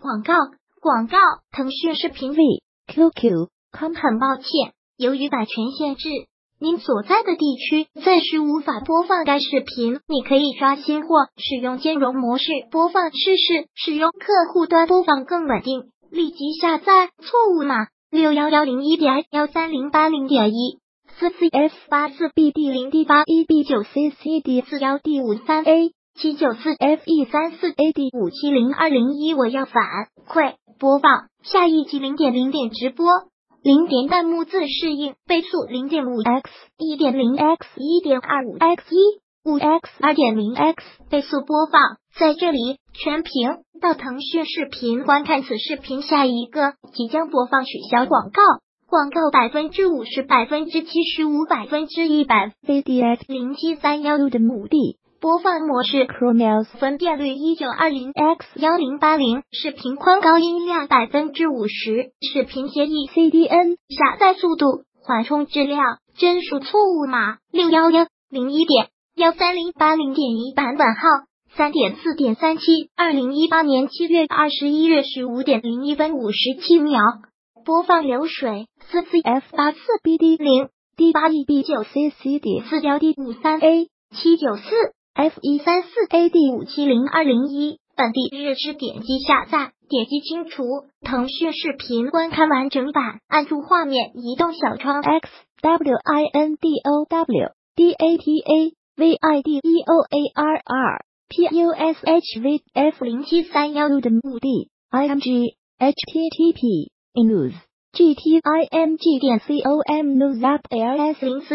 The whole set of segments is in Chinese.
广告，腾讯视频 QQ 很抱歉，由于版权限制，您所在的地区暂时无法播放该视频。你可以刷新或使用兼容模式播放试试，使用客户端播放更稳定。立即下载。错误码61101.13080.1 4CF84BD0D81B9CCD41D53A 794FE34AD570201。我要反馈播放下一集0.0直播0弹幕自适应倍速0.5x 1.0x 1.25x 5x 2.0x 倍速播放。在这里全屏到腾讯视频观看此视频。下一个即将播放取消广告50%、75%、100%。 VDX 07316的目的播放模式 Chromeos 分辨率 1920x1080， 视频宽高音量 50%， 视频协议 CDN， 下载速度、缓冲质量、帧数错误码61101.13080.1 版本号 3.4.37 2018年7月21日15点01分57秒。播放流水 4CF84BD0 D81B9CCD41D53A 794FE34AD570201。本地日志点击下载，点击清除。腾讯视频观看完整版，按住画面移动小窗 XWINDOW DATAVIDEOARR PUSHVF0731的目的 IMG HTTP news GTIMG.com news app ARS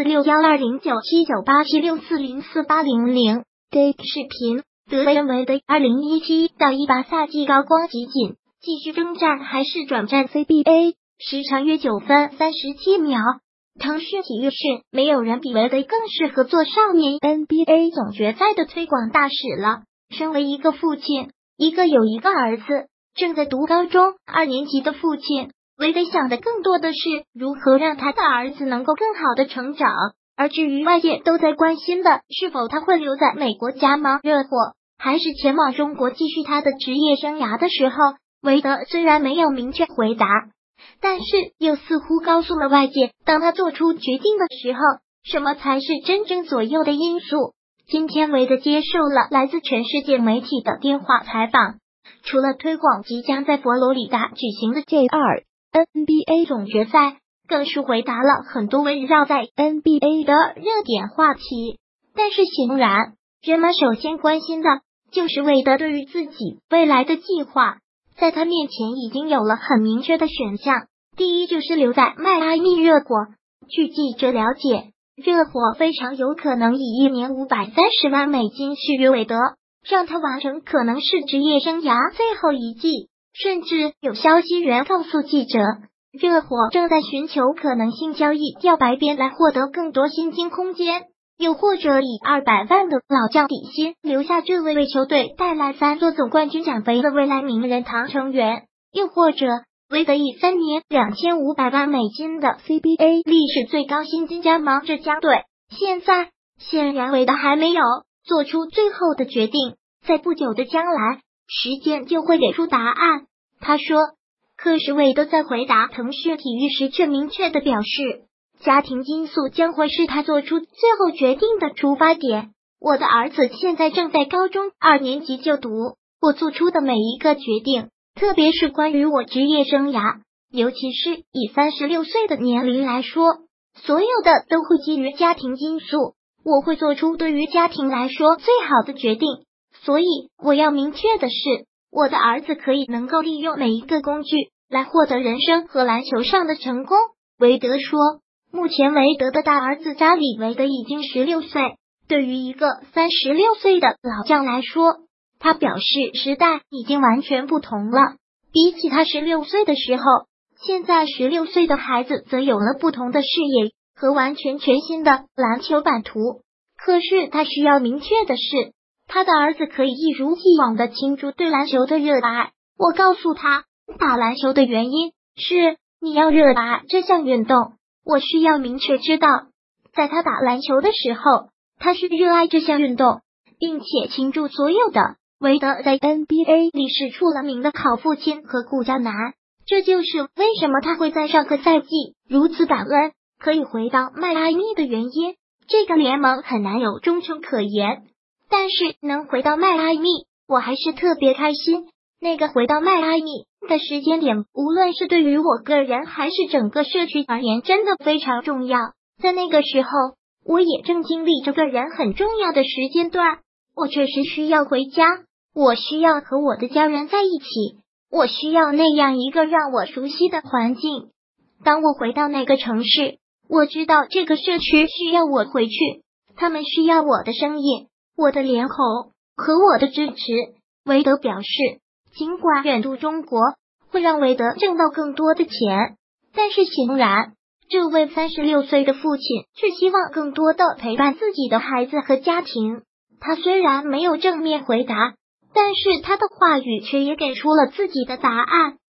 046120979876404800 Date 视频德文为的2017到18赛季高光集锦，继续征战还是转战 CBA， 时长约9分37秒。腾讯体育讯，没有人比韦德更适合做少年 NBA 总决赛的推广大使了。身为一个父亲，有一个儿子，正在读高中2年级的父亲，韦德想的更多的是如何让他的儿子能够更好的成长。而至于外界都在关心的是否他会留在美国加盟热火，还是前往中国继续他的职业生涯的时候，韦德虽然没有明确回答，但是又似乎告诉了外界，当他做出决定的时候，什么才是真正左右的因素。今天韦德接受了来自全世界媒体的电话采访，除了推广即将在佛罗里达举行的 J2 NBA 总决赛，更是回答了很多围绕在 NBA 的热点话题。但是显然，人们首先关心的就是韦德对于自己未来的计划。在他面前已经有了很明确的选项，第一就是留在迈阿密热火。据记者了解，热火非常有可能以1年530万美金续约韦德，让他完成可能是职业生涯最后一季。甚至有消息源告诉记者，热火正在寻求可能性交易调白边来获得更多薪金空间，又或者以200万的老将底薪留下这位为球队带来3座总冠军奖杯的未来名人堂成员，又或者韦德以3年2500万美金的 CBA 历史最高薪金加盟浙江队。现在显然韦德还没有做出最后的决定，在不久的将来时间就会给出答案。他说，可是韦德在回答腾讯体育时却明确的表示，家庭因素将会是他做出最后决定的出发点。我的儿子现在正在高中2年级就读，我做出的每一个决定，特别是关于我职业生涯，尤其是以36岁的年龄来说，所有的都会基于家庭因素，我会做出对于家庭来说最好的决定。所以我要明确的是，我的儿子可以能够利用每一个工具来获得人生和篮球上的成功。韦德说，目前韦德的大儿子扎里·韦德已经16岁，对于一个36岁的老将来说，他表示时代已经完全不同了。比起他16岁的时候，现在16岁的孩子则有了不同的视野和完全全新的篮球版图。可是他需要明确的是，他的儿子可以一如既往的倾注对篮球的热爱。我告诉他，打篮球的原因是你要热爱这项运动。我需要明确知道，在他打篮球的时候，他是热爱这项运动，并且倾注所有的韦德在 NBA 里是出了名的好父亲和顾家男，这就是为什么他会在上个赛季如此感恩可以回到迈阿密的原因。这个联盟很难有忠诚可言，但是能回到迈阿密，我还是特别开心。那个回到迈阿密的时间点，无论是对于我个人还是整个社区而言，真的非常重要。在那个时候，我也正经历这个人很重要的时间段，我确实需要回家，我需要和我的家人在一起，我需要那样一个让我熟悉的环境。当我回到那个城市，我知道这个社区需要我回去，他们需要我的声音，我的脸孔和我的支持。韦德表示，尽管远渡中国会让韦德挣到更多的钱，但是显然这位36岁的父亲却希望更多的陪伴自己的孩子和家庭。他虽然没有正面回答，但是他的话语却也给出了自己的答案。